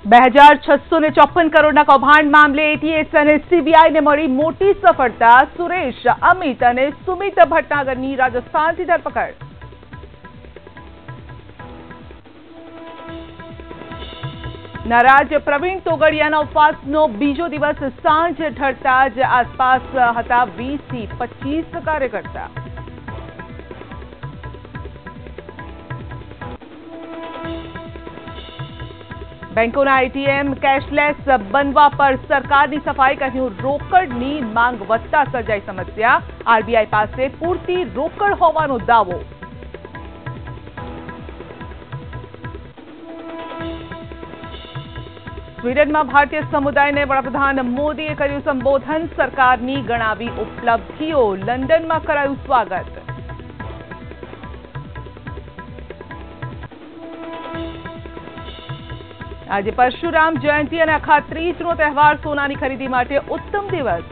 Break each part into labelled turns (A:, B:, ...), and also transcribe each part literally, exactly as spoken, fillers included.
A: બે હજાર છસો ને ચોપન કરોડના કૌભાંડ મામલે એટીએસ અને સીબીઆઈને મળી મોટી સફળતા। સુરેશ, અમિત અને સુમિત ભટનાગરની રાજસ્થાનથી ધરપકડ। નારાજ પ્રવીણ તોગડિયાના ઉપવાસનો બીજો દિવસ સાંજ ઢળતા જ આસપાસ હતા વીસ થી પચીસ કાર્યકર્તા। બેંકોના એટીએમ કેશલેસ બનવા પર સરકારની સફાઈ, કહ્યું રોકડની માંગ વધતા સર્જાઈ સમસ્યા। આરબીઆઈ પાસે પૂરતી રોકડ હોવાનો દાવો। સ્વીડનમાં ભારતીય સમુદાયને વડાપ્રધાન મોદીએ કર્યું સંબોધન, સરકારની ગણાવી ઉપલબ્ધિઓ, લંડનમાં કરાયું સ્વાગત। આજે પરશુરામ જયંતિ અને અખાત્રીજનો તહેવાર, સોનાની ખરીદી માટે ઉત્તમ દિવસ।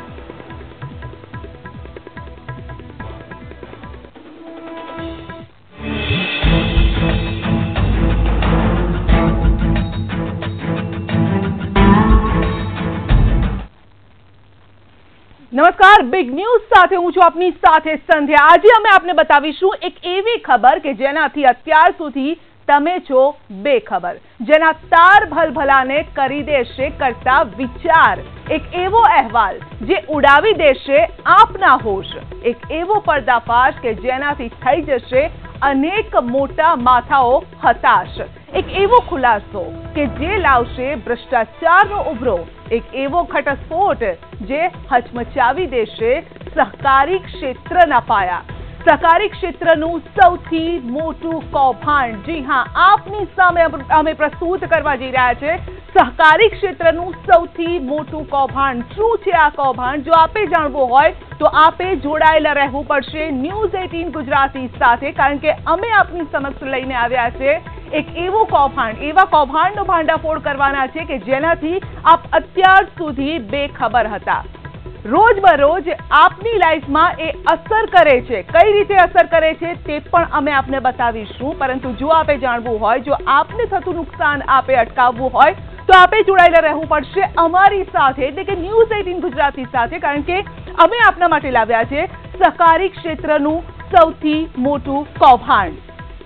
A: નમસ્કાર, બિગ ન્યૂઝ સાથે હું છું આપની સાથે સંધ્યા। આજે અમે આપને બતાવીશું એક એવી ખબર કે જેનાથી અત્યાર સુધી તમે છો બેખબર, જેના તાર ભલભલાને કરી દેશે કરતા વિચાર। એક એવો અહેવાલ જે ઉડાવી દેશે આપના હોશ। એક એવો પર્દાફાશ કે જેનાથી થઈ જશે અનેક મોટા માથાઓ હતાશ। એક એવો ખુલાસો કે જે લાવશે ભ્રષ્ટાચારનો ઉભરો। એક એવો ઘટસ્ફોટ જે હચમચાવી દેશે સહકારી ક્ષેત્રના પાયા। સહકારી ક્ષેત્રનું સૌથી મોટું કૌભાંડ, જી હા, આપની સામે અમે પ્રસ્તુત કરવા જઈ રહ્યા છે સહકારી ક્ષેત્રનું સૌથી મોટું કૌભાંડ। શું છે આ કૌભાંડ? જો આપે જાણવું હોય તો આપે જોડાયેલા રહેવું પડશે ન્યૂઝ અઠ્ઠાવીસ ગુજરાતી સાથે, કારણ કે અમે આપની સમક્ષ લઈને આવ્યા છે એક એવું કૌભાંડ, એવા કૌભાંડનો ભાંડાફોડ કરવાના છે કે જેનાથી આપ અત્યાર સુધી બેખબર હતા। રોજબરોજ આપની લાઈફમાં એ અસર કરે છે, કઈ રીતે અસર કરે છે તે પણ અમે આપને બતાવીશું। પરંતુ જો આપે જાણવું હોય, જો આપને થતું નુકસાન આપે અટકાવવું હોય તો આપે જોડાયેલા રહેવું પડશે અમારી સાથે, એટલે કે ન્યૂઝ અઠ્ઠાવીસ ગુજરાતી સાથે, કારણ કે અમે આપના માટે લાવ્યા છે સહકારી ક્ષેત્રનું સૌથી મોટું કૌભાંડ।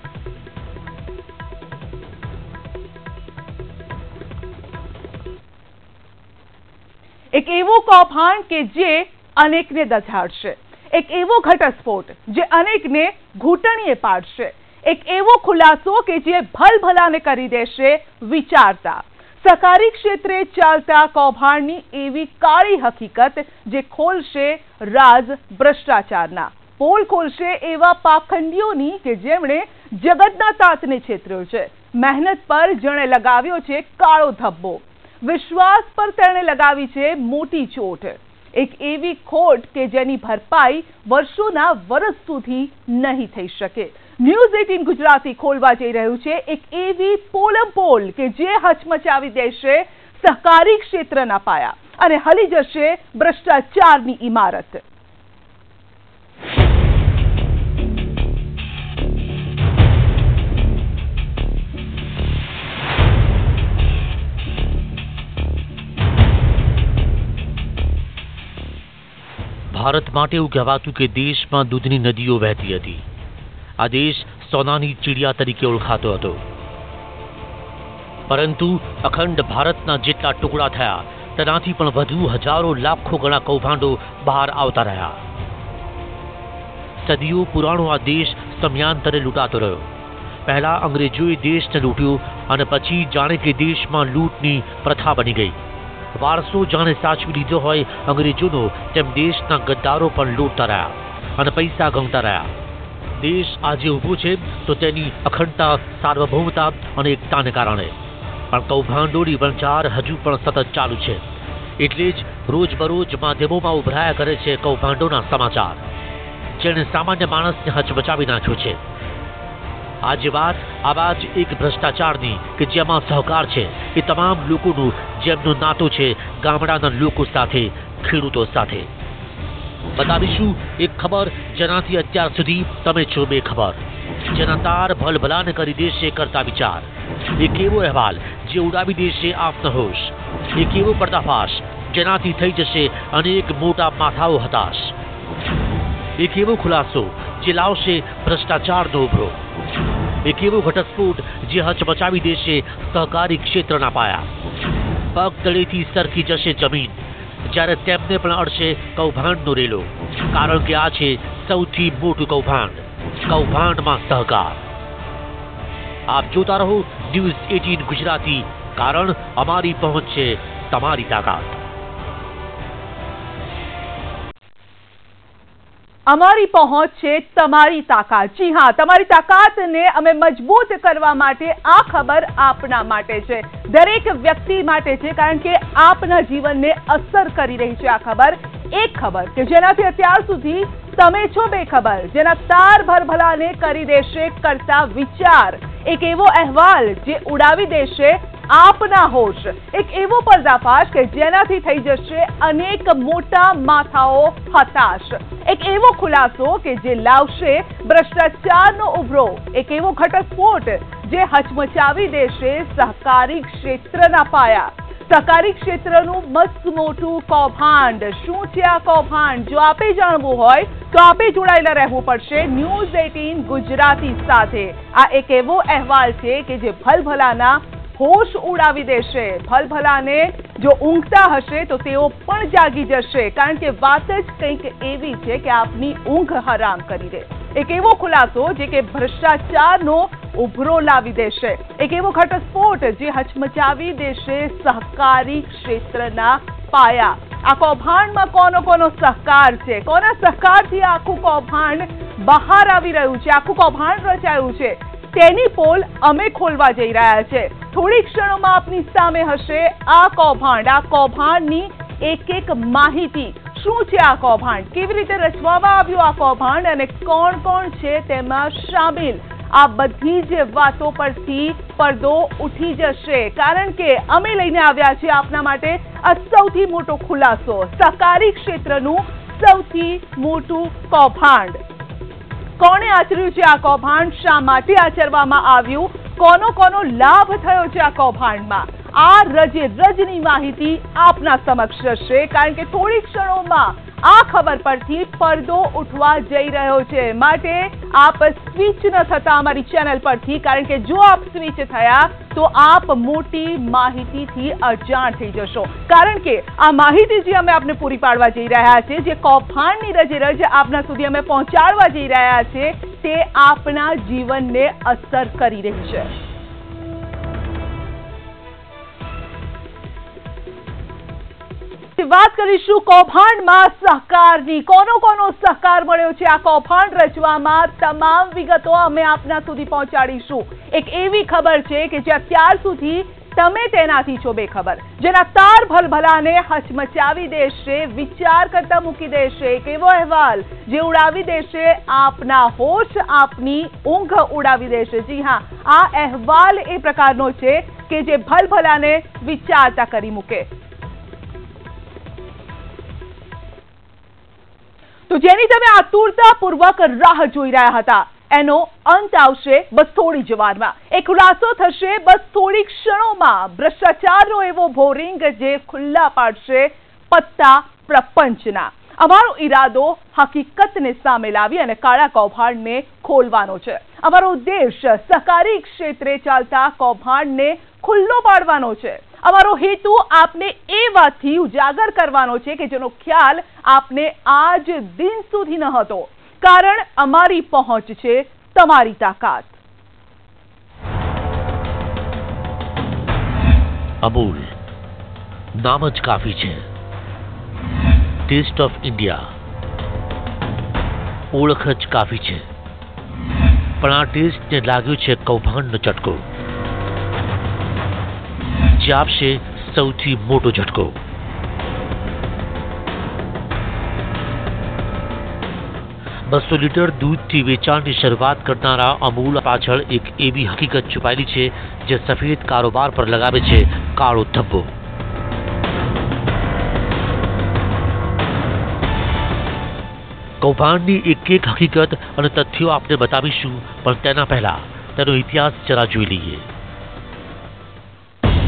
A: એક એવો કૌભાંડ કે જે અનેકને દઝાડશે। એક એવો ઘટસ્ફોટ જે અનેકને ઘૂંટણીએ પાડશે। એક એવો ખુલાસો કે જે ભલભલાને કરી દેશે વિચારતા। સહકારી ક્ષેત્રે ચાલતા કૌભાંડની એવી કાળી હકીકત જે ખોલશે રાજ ભ્રષ્ટાચારના। પોલ ખોલશે એવા પાખંડીઓની કે જેમણે જગતના તાતને છેતર્યો છે। મહેનત પર જેણે લગાવ્યો છે કાળો ધબ્બો, વિશ્વાસ પર તેણે લગાવી છે મોટી ચોટ। એક એવી ખોટ કે જેની ભરપાઈ વર્ષોના વર્ષ સુધી નહીં થઈ શકે। ન્યૂઝ અઠ્ઠાવીસ ગુજરાતી ખોલવા જઈ રહ્યું છે એક એવી પોલમ પોલ કે જે હચમચાવી દેશે સહકારી ક્ષેત્રના પાયા અને હલી જશે ભ્રષ્ટાચારની ઇમારત।
B: ભારત માટે એવું કહેવાતું કે દેશમાં દૂધની નદીઓ વહેતી હતી। આ દેશ સોનાની ચીડિયા તરીકે ઓળખાતો હતો, પરંતુ અખંડ ભારતના જેટલા ટુકડા થયા તેનાથી પણ વધુ હજારો લાખો ગણા કૌભાંડો બહાર આવતા રહ્યા। સદીઓ પુરાણો આ દેશ સમયાંતરે લૂંટાતો રહ્યો। પહેલા અંગ્રેજોએ દેશને લૂંટ્યો અને પછી જાણે કે દેશમાં લૂંટની પ્રથા બની ગઈ। વારસો જાણે સાચવી લીધો હોય અંગ્રેજોનો, તેમ દેશના ગદ્દારો પણ લૂંટતા રહ્યા અને પૈસા ગમતા રહ્યા। દેશ આજે ઊભો છે તો તેની અખંડતા, સાર્વભૌમતા અને એકતાને કારણે, પણ કૌભાંડોની વણઝાર હજુ પણ સતત ચાલુ છે। એટલે જ રોજબરોજ માધ્યમોમાં ઉભરાયા કરે છે કૌભાંડોના સમાચાર, જેણે સામાન્ય માણસને હચમચાવી નાખ્યો છે। આજે વાત આવા જ એક ભ્રષ્ટાચારની કે જેમાં સહકાર છે એ તમામ લોકોનું, જેમનો નાતો છે ગામડાના લોકો સાથે, ખેડૂતો સાથે। બતાવીશું એક ખબર જેનાથી અત્યાર સુધી તમે છો બેખબર, જેના તાર ભલભલાને કરી દેશે કરતા વિચાર। એક એવો અહેવાલ જે ઉડાવી દેશે આપનો હોશ. એક એવો પર્દાફાશ જેનાથી થઈ જશે અનેક મોટા માથાઓ હતાશ. એક એવો ખુલાસો જે લાવશે ભ્રષ્ટાચારનો ઉભરો. એક એવો ઘટસ્ફોટ જે હચમચાવી દેશે સહકારી ક્ષેત્રના પાયા. પગ તળેથી સરકી જશે જમીન જ્યારે તેમને પણ અડશે કૌભાંડનો રેલો. કારણ કે આ છે સૌથી મોટું કૌભાંડ, કૌભાંડમાં સહકાર. આપ જોતા રહો ન્યૂઝ અઠ્ઠાવીસ ગુજરાતી, કારણ અમારી પહોંચ છે તમારી તાકાત.
A: અમારી પહોંચ છે તમારી તાકાત. જી હા, તમારી તાકાતને અમે મજબૂત કરવા માટે આ ખબર આપના માટે છે, દરેક વ્યક્તિ માટે છે, કારણ કે આપના જીવનને અસર કરી રહી છે આ ખબર. એક ખબર કે જેનાથી અત્યાર સુધી તમે છો બેખબર, જેના તાર ભરભલાને કરી દેશે કરતા વિચાર. એક એવો અહેવાલ જે ઉડાવી દેશે આપના હોશ. એક એવો પર્દાફાશ કે જેનાથી થઈ જશે અનેક મોટા માથાઓ હતાશ. એક એવો ખુલાસો કે જે લાવશે ભ્રષ્ટાચારનો ઉભરો. એક એવો ઘટસ્ફોટ જે હચમચાવી દેશે સહકારી ક્ષેત્રના પાયા. સહકારી ક્ષેત્રનું મસ્ત મોટું કૌભાંડ. શું છે આ કૌભાંડ? જો આપે જાણવું હોય તો આપે જોડાયેલા રહેવું પડશે ન્યૂઝ અઠ્ઠાવીસ ગુજરાતી સાથે. આ એક એવો અહેવાલ છે કે જે ભલભલાના હોશ ઉડાવી દેશે. ભલભલાને જો ઊંઘતા હશે તો તેઓ પણ જાગી જશે, કારણ કે વાત જ કંઈક એવી છે કે આપની ઊંઘ હરામ કરી દે. એક એવો ખુલાસો જે કે ભ્રષ્ટાચારનો ઉભરો લાવી દેશે. એક એવો ઘટસ્ફોટ જે હચમચાવી દેશે સહકારી ક્ષેત્રના પાયા. આ કૌભાંડમાં કોનો કોનો સહકાર છે, કોના સહકારથી આખું કૌભાંડ બહાર આવી રહ્યું છે, આખું કૌભાંડ રચાયું છે, તેની પોલ અમે ખોલવા જઈ રહ્યા છે. થોડી ક્ષણોમાં આપની સામે હશે આ કૌભાંડ, આ કૌભાંડની એક એક માહિતી. શું છે આ કૌભાંડ, કેવી રીતે રચવામાં આવ્યું આ કૌભાંડ અને કોણ કોણ છે તેમાં શામિલ, આ બધી જ વાતો પરથી પડદો ઉઠી જશે. કારણ કે અમે લઈને આવ્યા છીએ આપના માટે આ સૌથી મોટો ખુલાસો, સહકારી ક્ષેત્રનું સૌથી મોટું કૌભાંડ. કોણે આચર્યું છે આ કૌભાંડ, શા માટે આચરવામાં આવ્યું, કોનો કોનો લાભ થયો છે આ કૌભાંડમાં, આ રજે રજની માહિતી આપના સમક્ષ હશે. કારણ કે થોડી ક્ષણોમાં આ ખબર પરથી પડદો ઉઠવા જઈ રહ્યો છે. માટે આપ સ્વિચ ન થતા અમારી ચેનલ પરથી, કારણ કે જો આપ સ્વિચ થયા તો આપ મોટી માહિતીથી અજાણ થઈ જશો. કારણ કે આ માહિતી જે અમે આપને પૂરી પાડવા જઈ રહ્યા છે, જે કૌભાંડની રજે રજ આપના સુધી અમે પહોંચાડવા જઈ રહ્યા છે, તે આપના જીવનને અસર કરી રહી છે. વાત કરીશું કૌભાંડમાં સહકારની. કોનો કોનો સહકાર મળ્યો છે આ કૌભાંડ રચવામાં, તમામ વિગતો અમે આપના સુધી પહોંચાડીશું. એક એવી ખબર છે કે જે અત્યાર સુધી તમે તેનાથી છો બેખબર, જેના તાર ભલભલાને હચમચાવી દેશે, વિચાર કરતા મૂકી દેશે. એક એવો અહેવાલ જે ઉડાવી દેશે આપના હોશ, આપની ઊંઘ ઉડાવી દેશે. જી હા, આ અહેવાલ એ પ્રકારનો છે કે જે ભલભલાને વિચારતા કરી મૂકે. તો જેની તમે આતુરતાપૂર્વક રાહ જોઈ રહ્યા હતા, એનો અંત આવશે બસ થોડી જ વારમાં. એક ખુલાસો થશે બસ થોડી ક્ષણોમાં. ભ્રષ્ટાચારનો એવો ભોરિંગ જે ખુલ્લા પાડશે પત્તા પ્રપંચના. અમારો ઈરાદો હકીકતને સામે લાવી અને કાળા કૌભાંડને ખોલવાનો છે. અમારો ઉદ્દેશ સહકારી ક્ષેત્રે ચાલતા કૌભાંડને ખુલ્લો પાડવાનો છે. અમારો હેતુ આપને એ વાતથી ઉજાગર કરવાનો છે કે જેનો ખ્યાલ આપને આજ દિન સુધી ન હતો. કારણ અમારી પહોંચ છે તમારી તાકાત.
B: અમૂલ નામ જ કાફી છે. ટેસ્ટ ઓફ ઇન્ડિયા ઓળખ જ કાફી છે. પણ આ ટેસ્ટને લાગ્યો છે કૌભાંડનો ચટકો, જે આપશે સૌથી મોટો ઝટકો. બસો લીટર દૂધથી વેચાણની શરૂઆત કરનારા અમૂલ પાછળ એક એવી હકીકત છુપાયેલી છે જે સફેદ કારોબાર પર લગાવે છે કાળો ધબ્બો. કૌભાંડની એક એક હકીકત અને તથ્યો આપને બતાવીશું, પણ તેના પહેલા તેનો ઇતિહાસ જરા જોઈ લઈએ.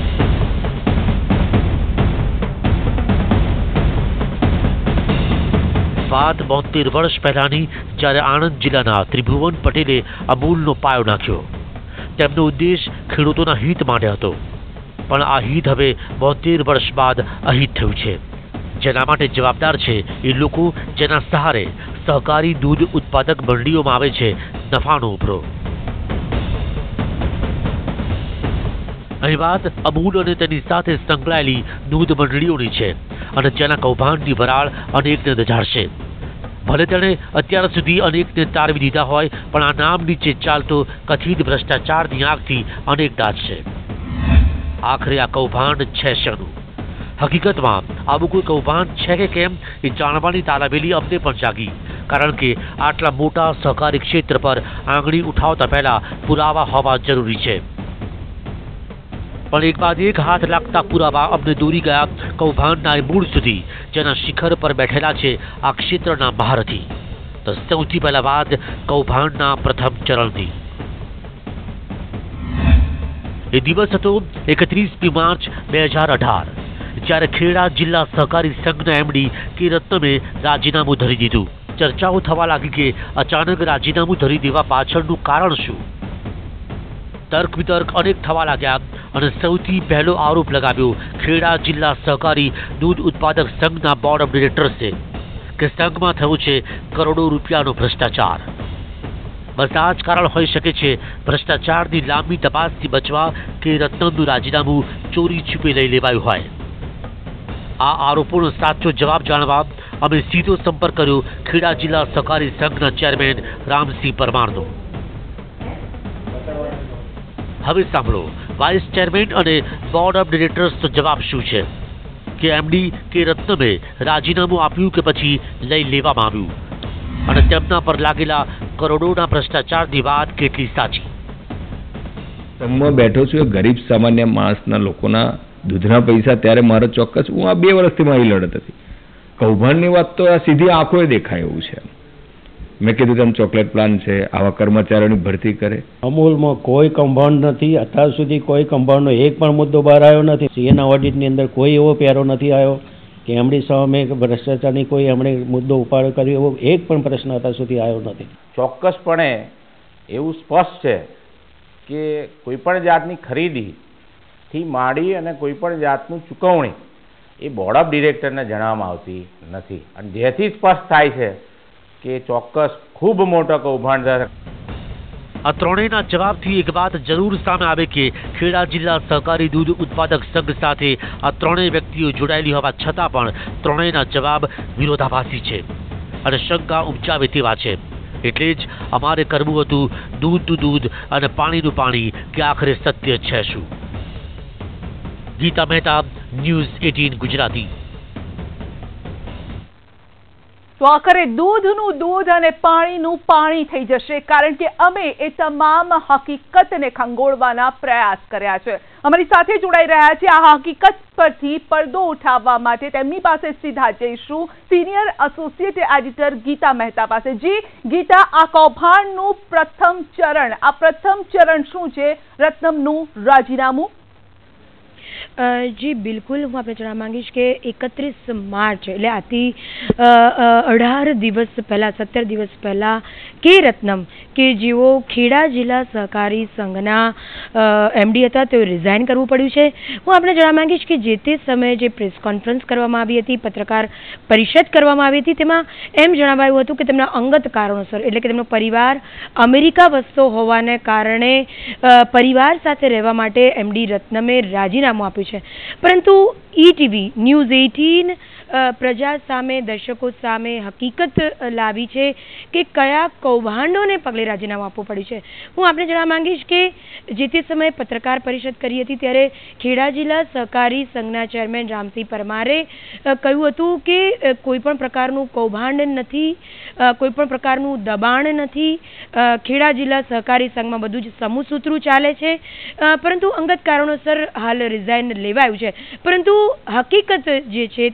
B: વાત બોતેર વર્ષ પહેલાની, જ્યારે આણંદ જિલ્લાના ત્રિભુવન પટેલે અમૂલનો પાયો નાખ્યો. તેમનો ઉદ્દેશ ખેડૂતોના હિત માટે હતો, પણ આ હિત હવે બોતેર વર્ષ બાદ અહિત થયું છે. જેના માટે જવાબદાર છે એ લોકો જેના સહારે સહકારી દૂધ ઉત્પાદક મંડીઓમાં આવે છે નફાનો ઉભરો. અહીં વાત અમૂલ અને તેની સાથે સંકળાયેલી દૂધ મંડળીઓની છે, અને જેના કૌભાંડની વરાળ અનેકને દઝાડશે. ભલે તેણે અત્યાર સુધી અનેકને તારવી દીધા હોય, પણ આ નામ નીચે ચાલતો કથિત ભ્રષ્ટાચારની આગથી અનેક દાઝશે. આખરે આ કૌભાંડ છે શેનું? હકીકતમાં આવું કોઈ કૌભાંડ છે કે કેમ એ જાણવાની તાલાવેલી અમને પણ જાગી, કારણ કે આટલા મોટા સહકારી ક્ષેત્ર પર આંગળી ઉઠાવતા પહેલા પુરાવા હોવા જરૂરી છે. પણ એક બાદ એક હાથ લાગતા પુરાવા અમને દોરી ગયા કૌભાંડના એ મૂળ સુધી, જેના શિખર પર બેઠેલા છે આ ક્ષેત્રના મહારથી. તો સૌથી પહેલા વાત કૌભાંડના પ્રથમ ચરણથી. એ દિવસ હતો એકત્રીસમી માર્ચ બે હજાર અઢાર, જ્યારે ખેડા જિલ્લા સહકારી સંઘના એમડી કે રત્નમે રાજીનામું ધરી દીધું. ચર્ચાઓ થવા લાગી કે અચાનક રાજીનામું ધરી દેવા પાછળનું કારણ શું? તર્ક વિતર્ક અનેક થવા લાગ્યા, અને સૌથી પહેલો આરોપ લગાવ્યો ખેડા જિલ્લા સહકારી દૂધ ઉત્પાદક સંઘના બોર્ડ ઓફ ડિરેક્ટર્સે કે સંઘમાં થયો છે કરોડો રૂપિયાનો ભ્રષ્ટાચાર. બસ આ જ કારણ હોઈ શકે છે ભ્રષ્ટાચારની લાંબી તપાસથી બચવા કે રત્નમનું રાજીનામું ચોરી છુપે લઈ લેવાયું હોય. આ આરોપોનો સાચો જવાબ જાણવા અમે સીધો સંપર્ક કર્યો ખેડા જિલ્લા સહકારી સંઘના ચેરમેન રામસિંહ પરમારનો. હવે સાંભળો વાઇસ ચેરમેન અને બોર્ડ ઓફ ડિરેક્ટર્સનો જવાબ શું છે, કે એમડી કે રત્નમે રાજીનામું આપ્યું કે પછી લઈ લેવામાં આવ્યું, અને તેમના પર લાગેલા કરોડોના ભ્રષ્ટાચારની વાત કેટલી સાચી.
C: સંઘમાં બેઠો છું એ ગરીબ સામાન્ય માણસના લોકોના દૂધના પૈસા, ત્યારે મારો ચોક્કસ, હું આ બે વર્ષથી મારી લડત હતી. કૌભાંડની વાત તો આ સીધી આંખોએ દેખાય એવું છે. મેં કીધું તેમ ચોકલેટ પ્લાન છે, આવા કર્મચારીઓની ભરતી કરે.
D: અમૂલમાં કોઈ કૌભાંડ નથી, અત્યાર સુધી કોઈ કૌભાંડનો એક પણ મુદ્દો બહાર આવ્યો નથી. સીએના ઓડિટની અંદર કોઈ એવો પેરો નથી આવ્યો કે એમડી સામે ભ્રષ્ટાચારની કોઈ એમણે મુદ્દો ઉપાડ કર્યો, એવો એક પણ પ્રશ્ન અત્યાર સુધી આવ્યો નથી.
E: ચોક્કસપણે એવું સ્પષ્ટ છે કે કોઈપણ જાતની ખરીદીથી માંડી અને કોઈપણ જાતનું ચૂકવણી એ બોર્ડ ઓફ ડિરેક્ટરને જણાવવામાં આવતી નથી, અને જેથી સ્પષ્ટ થાય છે કે ચોક્કસ ખૂબ મોટો કૌભાંડ છે.
B: આ ત્રણેયના જવાબથી એક વાત જરૂર સામે આવે કે ખેડા જિલ્લા સહકારી દૂધ ઉત્પાદક સંઘ સાથે આ ત્રણેય વ્યક્તિઓ જોડાયેલી હોવા છતાં પણ ત્રણેયના જવાબ વિરોધાભાસી છે અને શંકા ઉપજાવે તેવા છે. એટલે જ અમારે કરવું હતું દૂધનું દૂધ અને પાણીનું પાણી કે આખરે સત્ય છે શું. ગીતા મહેતા, ન્યૂઝ અઠ્ઠાવીસ ગુજરાતી.
A: તો આખરે દૂધનું દૂધ અને પાણીનું પાણી થઈ જશે, કારણ કે અમે એ તમામ હકીકતને ખંગોળવાના પ્રયાસ કર્યા છે. અમારી સાથે જોડાઈ રહ્યા છે આ હકીકત પરથી પડદો ઉઠાવવા માટે. તેમની પાસે સીધા જઈશું, senior associate editor Geeta Mehta પાસે. જી ગીતા, આ કૌભાંડનું પ્રથમ ચરણ, આ પ્રથમ ચરણ શું છે? રત્નમનું રાજીનામું.
F: જી બિલકુલ, હું આપણે જણાવવા માંગીશ કે એકત્રીસ માર્ચ એટલે આથી અઢાર દિવસ પહેલાં, સત્તર દિવસ પહેલાં કે રત્નમ કે જેઓ ખેડા જિલ્લા સહકારી સંઘના એમડી હતા, તેઓ રિઝાઇન કરવું પડ્યું છે. હું આપણે જણાવવા માંગીશ કે જે તે સમયે જે પ્રેસ કોન્ફરન્સ કરવામાં આવી હતી, પત્રકાર પરિષદ કરવામાં આવી હતી, તેમાં એમ જણાવાયું હતું કે તેમના અંગત કારણોસર, એટલે કે તેમનો પરિવાર અમેરિકા વસતો હોવાને કારણે પરિવાર સાથે રહેવા માટે એમડી રત્નમે રાજીનામું આપ્યું છે. પરંતુ ઈટીવી ન્યૂઝ અઠ્ઠાવીસ પ્રજા સામે, દર્શકો સામે હકીકત લાવી છે કે કયા કૌભાંડોને પગલે રાજીનામું આપવું પડ્યું છે. હું આપણે જણાવવા માંગીશ કે જે તે સમયે પત્રકાર પરિષદ કરી હતી ત્યારે ખેડા જિલ્લા સહકારી સંઘના ચેરમેન રામસિંહ પરમારે કહ્યું હતું કે કોઈ પણ પ્રકારનું કૌભાંડ નથી, કોઈ પણ પ્રકારનું દબાણ નથી, ખેડા જિલ્લા સહકારી સંઘમાં બધું જ સમૂહ સૂત્રું ચાલે છે, પરંતુ અંગત કારણોસર હાલ રિઝાઇન લેવાયું છે. પરંતુ હકીકત જે છે તે કંઈક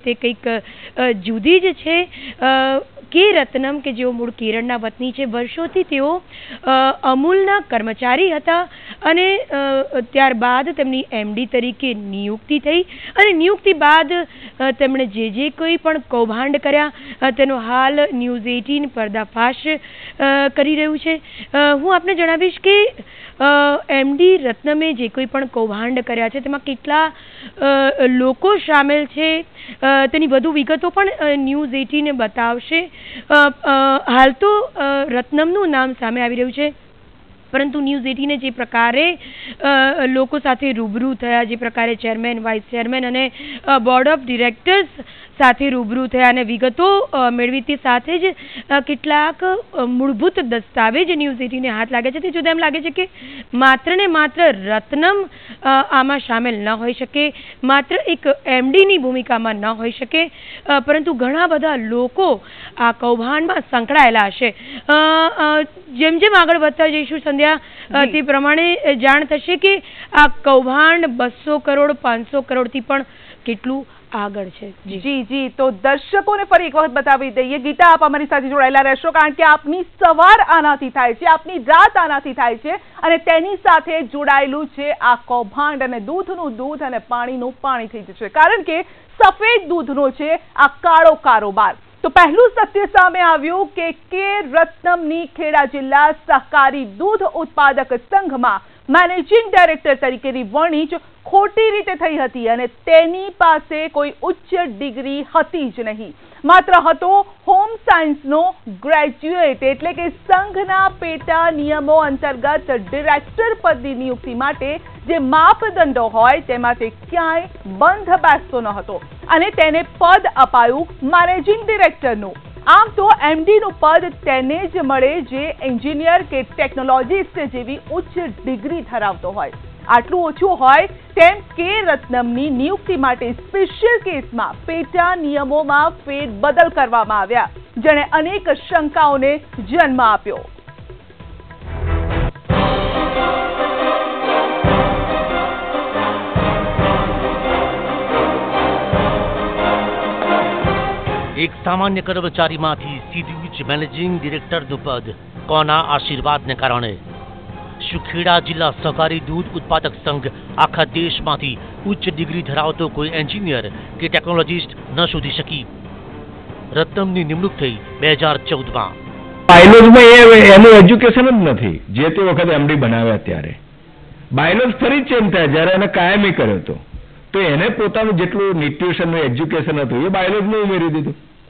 F: એક જુદી જ છે. કે રત્નમ કે જેઓ મૂળ કેરળના વતની છે, વર્ષોથી તેઓ અમૂલના કર્મચારી હતા અને ત્યારબાદ તેમની એમડી તરીકે નિયુક્તિ થઈ અને નિયુક્તિ બાદ તેમણે જે જે કોઈ પણ કૌભાંડ કર્યા તેનો હાલ ન્યૂઝ એટીન પર્દાફાશ કરી રહ્યું છે. હું આપને જણાવીશ કે એમડી રત્નમે જે કોઈ પણ કૌભાંડ કર્યા છે તેમાં કેટલા લોકો સામેલ છે તેની વધુ વિગતો પણ ન્યૂઝ એટીને બતાવશે. હાલ તો રત્નમનું નામ સામે આવી રહ્યું છે, પરંતુ ન્યૂઝ એટીને જે પ્રકારે લોકો સાથે રૂબરૂ થયા, જે પ્રકારે ચેરમેન, વાઇસ ચેરમેન અને બોર્ડ ઓફ ડિરેક્ટર્સ સાથે રૂબરૂ થયા અને વિગતો મેળવી, તે સાથે જ કેટલાક મૂળભૂત દસ્તાવેજ ન્યૂઝ એટીને હાથ લાગે છે. તે જોતા એમ લાગે છે કે માત્ર ને માત્ર રત્નમ આમાં સામેલ ન હોઈ શકે, માત્ર એક એમડીની ભૂમિકામાં ન હોઈ શકે, પરંતુ ઘણા બધા લોકો આ કૌભાંડમાં સંકળાયેલા હશે. જેમ જેમ આગળ વધતા જઈશું સંધ્યા, તે પ્રમાણે જાણ થશે કે આ કૌભાંડ બસો કરોડ પાંચસો કરોડથી પણ કેટલું આગળ છે.
A: જી જી તો દર્શકોને ફરી એક વખત બતાવી દઈએ. ગીતા, આપ અમારી સાથે જોડાયેલા રહેશો, કારણ કે આપની સવાર આનાથી થાય છે, આપની રાત આનાથી થાય છે અને તેની સાથે જોડાયેલું છે આ કૌભાંડ અને દૂધનું દૂધ અને પાણીનું પાણી થઈ જશે, કારણ કે સફેદ દૂધનો છે આ કાળો કારોબાર. તો પહેલું સત્ય સામે આવ્યું કે કે રત્નમની ખેડા જિલ્લા સહકારી દૂધ ઉત્પાદક સંઘમાં મેનેજિંગ ડાયરેક્ટર તરીકેની વરણી જ ખોટી રીતે થઈ હતી અને તેની પાસે કોઈ ઉચ્ચ ડિગ્રી હતી જ નહીં, માત્ર હતો હોમ સાયન્સનો ગ્રેજ્યુએટ. એટલે કે સંઘના પેટા નિયમો અંતર્ગત ડિરેક્ટર પદની નિયુક્તિ માટે જે માપદંડો હોય તેમાં તે ક્યાંય બંધ બેસતો ન હતો અને તેને પદ અપાયું મેનેજિંગ ડિરેક્ટરનું. આમ તો એમડીનું પદ તેને જ મળે જે એન્જિનિયર કે ટેકનોલોજીસ્ટ જેવી ઉચ્ચ ડિગ્રી ધરાવતો હોય. આટલું ઓછું હોય તેમ કે રત્નમની નિયુક્તિ માટે સ્પેશિયલ કેસમાં પેટા નિયમોમાં ફેરબદલ કરવામાં આવ્યા, જેણે અનેક શંકાઓને જન્મ આપ્યો.
B: એક સામાન્ય કર્મચારીમાંથી સીધું જ મેનેજિંગ ડિરેક્ટરનું પદ કોના આશીર્વાદને કારણે? શું ખેડા જિલ્લા સહકારી દૂધ ઉત્પાદક સંઘ આખા દેશમાંથી ઉચ્ચ ડિગ્રી ધરાવતો કોઈ એન્જિનિયર કે ટેકનોલોજીસ્ટ ન શોધી શકી? રત્નમની નિમણૂક થઈ બે હજાર ચૌદમાં.
C: બાયોલોજીમાં એનું એજ્યુકેશન જ નથી જે તે વખતે એમડી બનાવ્યા ત્યારે. બાયોલોજી ફરી ચેન્જ થયા જ્યારે એને કાયમી કર્યો હતો, તો એને પોતાનું જેટલું ન્યુટ્રિશનનું એજ્યુકેશન હતું એ બાયોલોજીમાં ઉમેરી દીધું.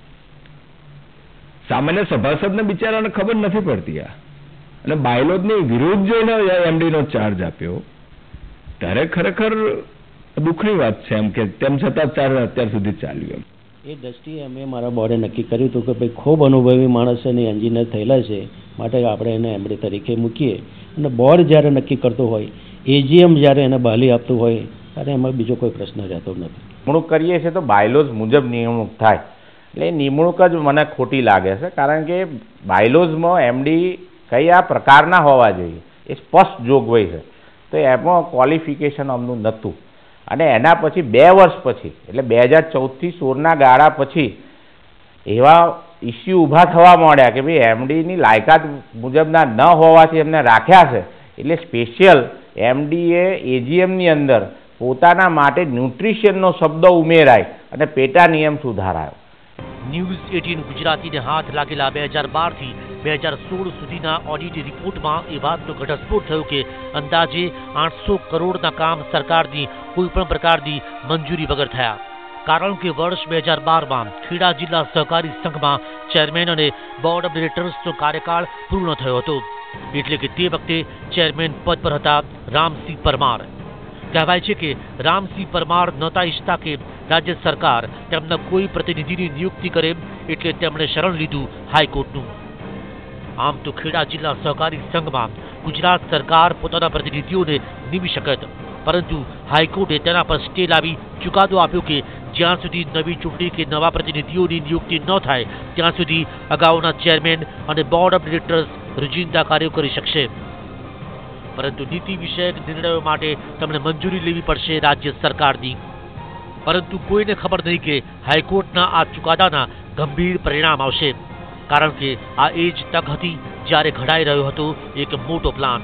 C: સામાન્ય સભાસદને બિચારાને ખબર નથી પડતી આ, અને બાયોલોજીની વિરુદ્ધ જોઈને એમડીનો ચાર્જ આપ્યો ત્યારે ખરેખર દુઃખની વાત છે એમ કે તેમ છતાં ચાર્જ અત્યાર સુધી ચાલ્યું. એમ
D: એ દ્રષ્ટિએ અમે મારા બોર્ડે નક્કી કર્યું હતું કે ભાઈ ખૂબ અનુભવી માણસ અને એન્જિનિયર થયેલા છે, માટે આપણે એને એમડી તરીકે મૂકીએ. અને બોર્ડ જ્યારે નક્કી કરતું હોય, એજીએમ જ્યારે એને બહાલી આપતું હોય, ત્યારે એમાં બીજો કોઈ પ્રશ્ન રહેતો નથી.
E: નિમણૂક કરીએ છીએ તો બાયલોઝ મુજબ નિમણૂક થાય, એટલે નિમણૂક જ મને ખોટી લાગે છે, કારણ કે બાયલોઝમાં એમડી કયા પ્રકારના હોવા જોઈએ એ સ્પષ્ટ જોગવાઈ છે, તો એમાં ક્વોલિફિકેશન અમનું નહોતું. અને એના પછી બે વર્ષ પછી એટલે બે હજાર ચૌદથી સોળના ગાળા પછી એવા ઇસ્યુ ઊભા થવા માંડ્યા કે ભાઈ એમડીની લાયકાત મુજબના ન હોવાથી એમને રાખ્યા છે, એટલે સ્પેશિયલ એમડીએ એજીએમની અંદર પોતાના માટે ન્યુટ્રિશનનો શબ્દ ઉમેરાય અને પેટા નિયમ સુધારાયો.
B: ન્યૂઝ એટીન ગુજરાતીને હાથ લાગેલા બે હજાર બારથી બે હજાર સોળ સુધીના ઓડિટ રિપોર્ટમાં એ વાતનો ઘટસ્ફોટ થયો કે અંદાજે આઠસો કરોડના કામ સરકારની કોઈપણ પ્રકારની મંજૂરી વગર થયા, કારણ કે વર્ષ બે હજાર બારમાં ખેડા જિલ્લા સહકારી સંઘમાં ચેરમેન અને બોર્ડ ઓફ ડિરેક્ટર્સનો કાર્યકાળ પૂર્ણ થયો હતો. એટલે કે તે વખતે ચેરમેન પદ પર હતા રામસિંહ પરમાર. કહેવાય છે કે રામસિંહ પરમાર નહોતા ઈચ્છતા કે રાજ્ય સરકાર તેમના કોઈ પ્રતિનિધિની નિયુક્તિ કરે, એટલે તેમણે શરણ લીધું હાઈકોર્ટનું. આમ તો ખેડા જિલ્લા સહકારી સંઘમાં ગુજરાત સરકાર પોતાના પ્રતિનિધિઓને નિમી શકત, પરંતુ હાઈકોર્ટે તેના પર સ્ટે લાવી ચુકાદો આપ્યો કે જ્યાં સુધી નવી ચૂંટણી કે નવા પ્રતિનિધિઓની નિયુક્તિ ન થાય ત્યાં સુધી અગાઉના ચેરમેન અને બોર્ડ ઓફ ડિરેક્ટર્સ રોજિંદા કાર્યો કરી શકશે, પરંતુ નીતિ વિષયક નિર્ણયો માટે તેમણે મંજૂરી લેવી પડશે રાજ્ય સરકારની. પરંતુ કોઈને ખબર નહીં કે હાઈકોર્ટના આ ચુકાદાના ગંભીર પરિણામ આવશે, કારણ કે આ એ જ તક હતી જ્યારે ઘડાઈ રહ્યો હતો એક મોટો પ્લાન.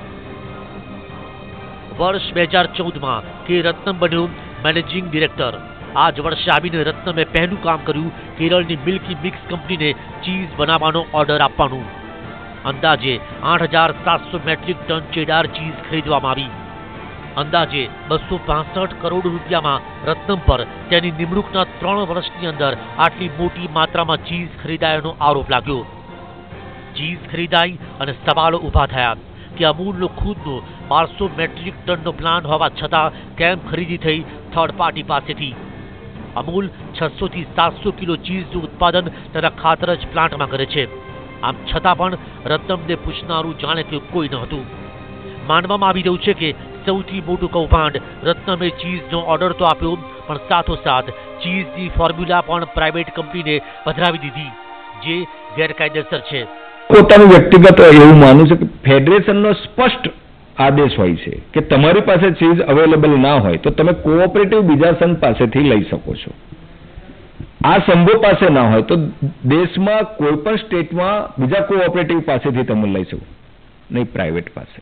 B: વર્ષ બે હજાર ચૌદમાં કે રત્નમ બન્યો મેનેજિંગ ડિરેક્ટર. આ જ વર્ષે આવીને રત્નમે પહેલું કામ કર્યું કેરળની મિલ્કી મિક્સ કંપનીને ચીઝ બનાવવાનો ઓર્ડર આપવાનું. અંદાજે આઠ હજાર સાતસો મેટ્રિક ટન ચેડાર ચીઝ ખરીદવામાં આવી. અંદાજે બસો પાસઠ કરોડ રૂપિયામાં રત્નમ પર તેની નિમણૂકના ત્રણ વર્ષની અંદર આટલી મોટી માત્રામાં ચીઝ ખરીદાયાનો આરોપ લાગ્યો. ચીઝ ખરીદાઈ અને સવાલો ઊભા થયા કે અમૂલનો ખુદનો બારસો મેટ્રિક ટનનો પ્લાન હોવા છતાં કેમ ખરીદી થઈ થર્ડ પાર્ટી પાસેથી. અમૂલ છસો થી સાતસો કિલો ચીઝનું ઉત્પાદન તેના ખાતર જ પ્લાન્ટમાં કરે છે. આમ છતાં પણ રત્નમને પૂછનારું જાણે કે કોઈ ન હતું. માનવામાં આવી રહ્યું છે કે સૌથી મોટું કૌભાંડ રત્નમે ચીઝનો ઓર્ડર તો આપ્યો, પણ સાથોસાથ ચીઝની ફોર્મ્યુલા પણ પ્રાઇવેટ કંપનીને પધરાવી દીધી, જે ગેરકાયદેસર છે.
C: પોતાનું વ્યક્તિગત એવું માનું છે કે ફેડરેશનનો સ્પષ્ટ આદેશ હોય છે કે તમારી પાસે ચીઝ અવેલેબલ ના હોય તો તમે કોઓપરેટિવ બીજા સંઘ પાસેથી લઈ શકો છો. આ સંઘો પાસે ના હોય તો દેશમાં કોઈ પણ સ્ટેટમાં બીજા કોઓપરેટિવ પાસેથી તમે લઈ શકો, નહીં પ્રાઇવેટ પાસે.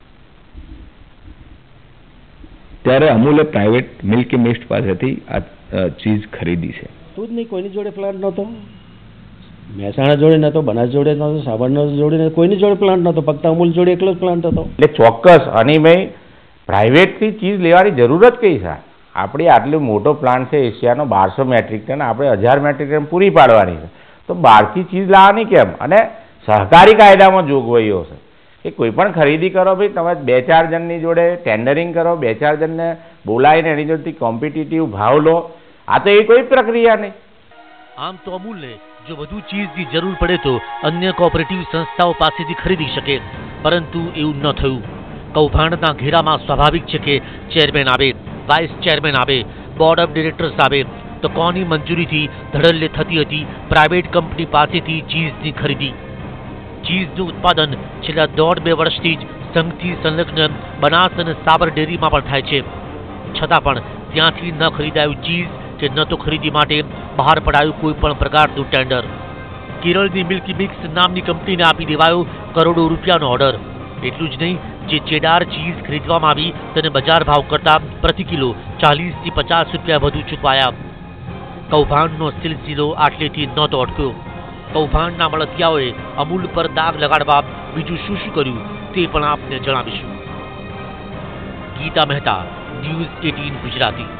C: ત્યારે અમૂલે પ્રાઇવેટ મિલ્કી મિસ્ટ પાસેથી આ ચીઝ ખરીદી છે.
D: તું જ નહીં, કોઈની જોડે પ્લાન્ટ નહોતો, મહેસાણા જોડે નહોતો, બનાસ જોડે નહોતો, સાબરકાંઠા જોડે, કોઈની જોડે પ્લાન્ટ નહોતો, ફક્ત અમૂલ જોડે એકલો જ પ્લાન્ટ હતો.
E: એટલે ચોક્કસ અનિભાઈ પ્રાઇવેટથી ચીઝ લેવાની જરૂર જ કઈ છે? આપણે આટલો મોટો પ્લાન્ટ છે એશિયાનો, બારસો મેટ્રિક ટન, આપણે હજાર મેટ્રિક ટન પૂરી પાડવાની છે, તો બહારથી ચીઝ લાવવાની કેમ? અને સહકારી કાયદામાં જોગવાઈઓ છે કે કોઈ પણ ખરીદી કરો ભાઈ તમે બે ચાર જણની જોડે ટેન્ડરિંગ કરો, બે ચાર જણને બોલાવીને એની જોડેથી કોમ્પિટિટિવ ભાવ લો. આ તો એ કોઈ પ્રક્રિયા નહીં.
B: આમ તો અમૂલને જો વધુ ચીઝની જરૂર પડે તો અન્ય કોઓપરેટિવ સંસ્થાઓ પાસેથી ખરીદી શકે, પરંતુ એવું ન થયું. કૌભાંડના ઘેરામાં સ્વાભાવિક છે કે ચેરમેન આવે, વાઇસ ચેરમેન આવે, બોર્ડ ઓફ ડિરેક્ટર્સ આવે, તો કોની મંજૂરીથી ધડલ્લે થતી હતી પ્રાઇવેટ કંપની પાસેથી ચીઝની ખરીદી. ચીઝનું ઉત્પાદન છેલ્લા દોઢ બે વર્ષથી જ સંઘથી સંલગ્ન બનાસ અને સાબર ડેરીમાં પણ થાય છે. છતાં પણ ત્યાંથી ન ખરીદાયું ચીઝ કે ન તો ખરીદી માટે બહાર પડાયું કોઈ પણ પ્રકારનું ટેન્ડર. કેરળની મિલ્કી મિક્સ નામની કંપનીને આપી દેવાયો કરોડો રૂપિયાનો ઓર્ડર. એટલું જ નહીં, જે ચેડાર ચીઝ ખરીદવામાં આવી તેને બજાર ભાવ કરતાં પ્રતિ કિલો ચાલીસથી પચાસ રૂપિયા વધુ ચૂકવાયા. કૌભાંડનો સિલસિલો આટલેથી નહોતો અટક્યો. કૌભાંડના મળતિયાઓએ અમૂલ પર દાગ લગાડવા બીજું શું શું કર્યું તે પણ આપને જણાવીશું. ગીતા મહેતા, ન્યૂઝ અઠાર ગુજરાતી.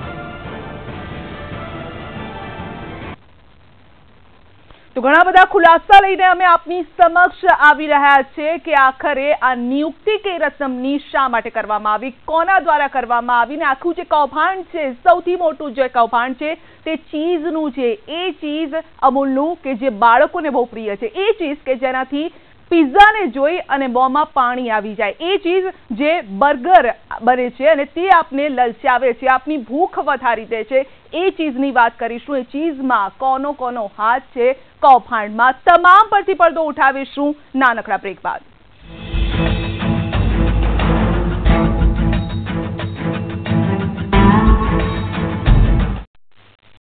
A: તો ઘણા બધા ખુલાસા લઈને અમે આપની સમક્ષ આવી રહ્યા છે કે આખરે આ નિયુક્તિ કે રત્નમની શા માટે કરવામાં આવી, કોના દ્વારા કરવામાં આવી, ને આખું જે કૌભાંડ છે, સૌથી મોટું જે કૌભાંડ છે તે ચીઝનું છે. એ ચીઝ અમૂલનું કે જે બાળકોને બહુ પ્રિય છે, એ ચીઝ કે જેનાથી પિઝાને જોઈ અને મોંમાં પાણી આવી જાય, એ ચીઝ જે બર્ગર બને છે અને તે આપને લલચાવે છે, આપની ભૂખ વધારી દે છે, એ ચીઝની વાત કરીશું. એ ચીઝમાં કોનો કોનો હાથ છે કૌભાંડમાં, તમામ પરથી પડદો ઉઠાવીશું નાનકડા બ્રેક બાદ.